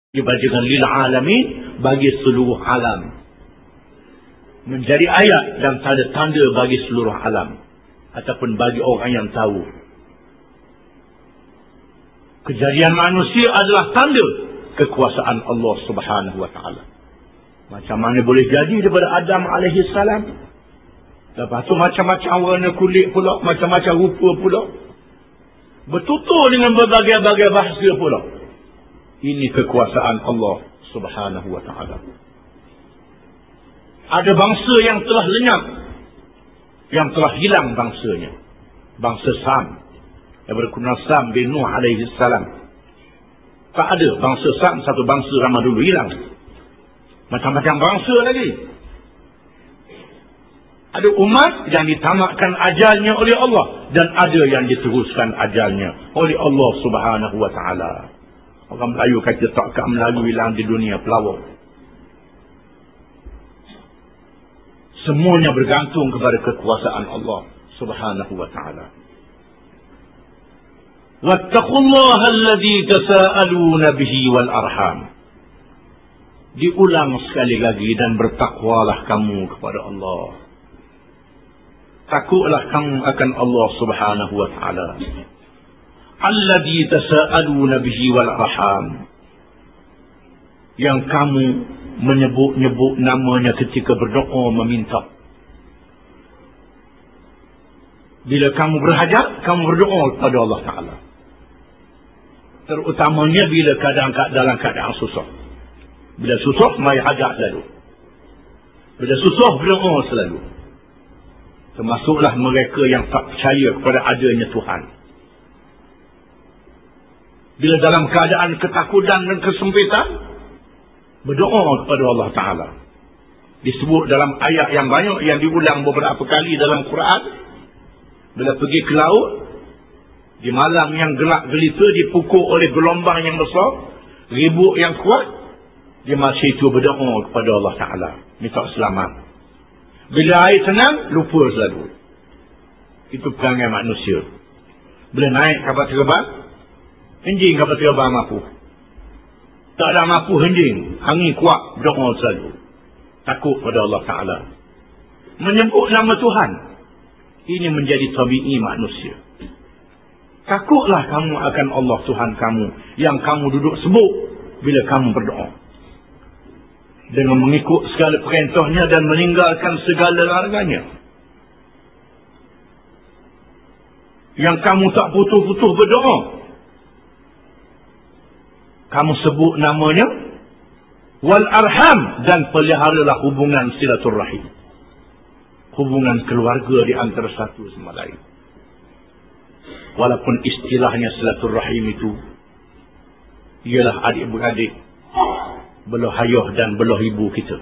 dibacakan lil alamin, bagi seluruh alam. Menjadi ayat dan tanda-tanda bagi seluruh alam, ataupun bagi orang yang tahu. Kejadian manusia adalah tanda kekuasaan Allah Subhanahu wa taala. Macam mana boleh jadi daripada Adam alaihi salam? Lepas tu macam-macam warna kulit pula, macam-macam rupa pula, bertutur dengan berbagai-bagai bahasa pula. Ini kekuasaan Allah Subhanahu wa taala. Ada bangsa yang telah lenyap, yang telah hilang bangsanya. Bangsa Sam, yang berkenal Sam bin Nuh alaihi salam. Tak ada bangsa Sam, satu bangsa ramah dulu hilang. Macam-macam bangsa lagi. Ada umat yang ditamatkan ajalnya oleh Allah, dan ada yang diteruskan ajalnya oleh Allah Subhanahu wa taala. Orang Melayu kata takkan Melayu hilang di dunia pelawak. Semuanya bergantung kepada kekuasaan Allah Subhanahu wa taala. Wattaqullaha alladzi tasaaluna bihi wal arham. Diulang sekali lagi, dan bertakwalah kamu kepada Allah. Takutlah kamu akan Allah Subhanahu wa taala. Alladzi tasaaluna bihi wal arham. Yang kamu menyebut-nyebut namanya ketika berdoa meminta. Bila kamu berhajat, kamu berdoa kepada Allah Ta'ala. Terutamanya bila dalam keadaan susah. Bila susah, mari hajat selalu. Bila susah, berdoa selalu. Termasuklah mereka yang tak percaya kepada adanya Tuhan. Bila dalam keadaan ketakutan dan kesempitan, berdoa kepada Allah Ta'ala. Disebut dalam ayat yang banyak, yang diulang beberapa kali dalam Quran. Bila pergi ke laut, di malam yang gelap gelita, dipukul oleh gelombang yang besar, ribut yang kuat, dia masih itu berdoa kepada Allah Ta'ala, minta selamat. Bila air tenang, lupa selalu. Itu perangai manusia. Bila naik kapal terbang, enjing kapal terbang mampu. Tak ada mampu henjing, angin kuat, berdoa selalu. Takut pada Allah Ta'ala. Menyebut nama Tuhan. Ini menjadi tabi'i manusia. Takutlah kamu akan Allah Tuhan kamu, yang kamu duduk sebut bila kamu berdoa. Dengan mengikut segala perintahnya dan meninggalkan segala larangannya. Yang kamu tak putus-putus berdoa. Kamu sebut namanya. Wal arham, dan peliharalah hubungan silaturrahim. Hubungan keluarga di antara satu sama lain. Walaupun istilahnya silaturrahim itu ialah adik-beradik, belah ayah dan belah ibu kita.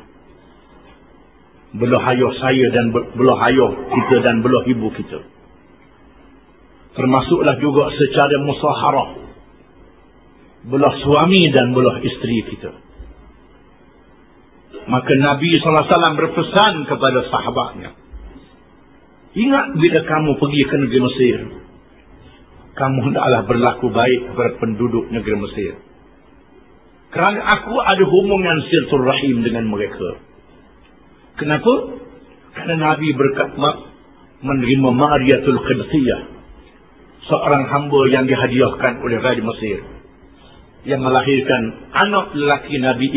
Belah ayah saya dan belah ayah kita dan belah ibu kita. Termasuklah juga secara musaharah, belah suami dan belah isteri kita. Maka Nabi SAW berpesan kepada sahabatnya, ingat bila kamu pergi ke negeri Mesir, kamu hendaklah berlaku baik kepada penduduk negeri Mesir. Kerana aku ada hubungan silaturahim dengan mereka. Kenapa? Kerana Nabi menerima Mariatul Qibtiyah, seorang hamba yang dihadiahkan oleh Raja Mesir, yang melahirkan anak lelaki Nabi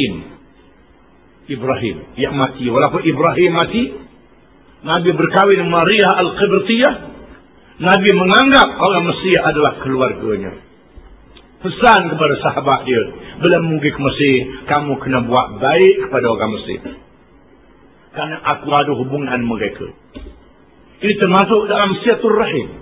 Ibrahim yang mati. Walaupun Ibrahim mati, Nabi berkahwin dengan Maria Al-Qibtiyah. Nabi menganggap orang Mesir adalah keluarganya. Pesan kepada sahabat dia, bila pergi ke Mesir, kamu kena buat baik kepada orang Mesir. Kerana aku ada hubungan mereka. Ini termasuk dalam silaturahim.